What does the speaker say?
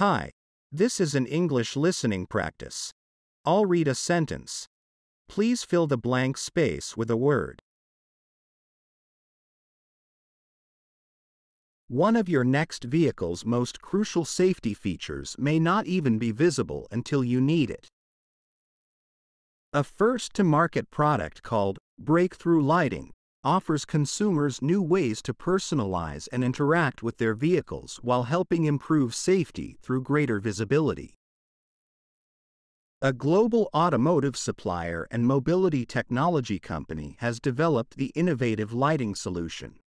Hi, this is an English listening practice. I'll read a sentence. Please fill the blank space with a word. One of your next vehicle's most crucial safety features may not even be visible until you need it. A first-to-market product called Breakthrough Lighting offers consumers new ways to personalize and interact with their vehicles while helping improve safety through greater visibility. A global automotive supplier and mobility technology company has developed the innovative lighting solution,